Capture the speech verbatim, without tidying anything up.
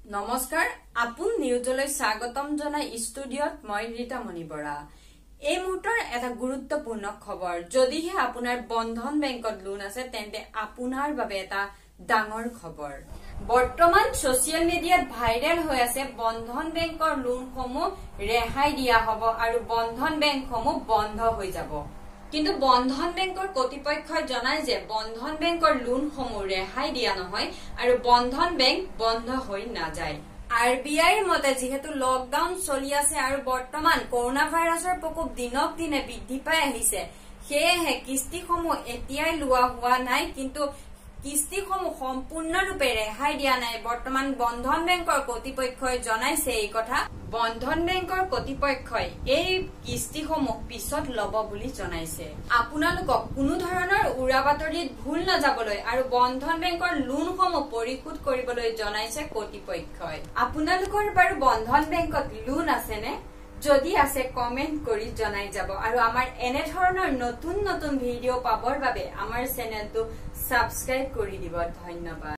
নমস্কাৰ আপুন নিউজলৈ স্বাগতম জনাই ষ্টুডিঅত মই ৰীতা মণি বৰা এই মুহূৰ্তৰ এটা গুৰুত্বপূৰ্ণ খবৰ যদিহে আপোনাৰ বন্ধন বেংকত লোন আছে তেন্তে আপোনাৰ বাবে এটা ডাঙৰ খবৰ বৰ্তমান সোশ্যাল মিডিয়াত ভাইৰেল হৈ আছে বন্ধন বেংকৰ লোনসমূহ ৰেহাই দিয়া হ'ব আৰু বন্ধন বেংকসমূহ বন্ধ হৈ যাব কিন্তু বন্ধন বেংকৰ কৰ্তৃপক্ষই জনায় যে বন্ধন বেংকৰ লোনসমূহ ৰেহাই দিয়া নহয় আৰু বন্ধন বেংক বন্ধ হৈ নাযায় আৰবিআইৰ মতে যেহেতু লকডাউন চলি আছে আৰু বৰ্তমান কৰোনা ভাইৰাছৰ প্ৰকোপ দিনক দিনে বৃদ্ধি পাই আহিছে সেয়েহে কিস্তিসমূহ এতিয়াই লোৱা হোৱা নাই কিন্তু কিস্তিসমূহ সম্পূৰ্ণৰূপে ৰেহাই দিয়া নাই বৰ্তমান বন্ধন বেংকৰ কৰ্তৃপক্ষই জনাইছে এই কথা বন্ধন বেংকৰ কৰ্তৃপক্ষই এই কিস্তিসমূহ পিছত লব বুলি জনাইছে আপোনালোকক কোনো ধৰণৰ উৰাবাতৰিত ভুল নাযাবলৈ আৰু বন্ধন বেংকৰ লোনসমূহ পৰিশোধ কৰিবলৈ জনাইছে কৰ্তৃপক্ষই আপোনালোকৰ বাৰু বন্ধন বেংকত লোন আছেনে যদি আছে কমেন্ট কৰি জনাই যাব আৰু আমাৰ এনে ধৰণৰ নতুন নতুন ভিডিঅ' পাবৰ বাবে আমাৰ চেনেলটো সাবস্ক্ৰাইব কৰি দিব ধন্যবাদ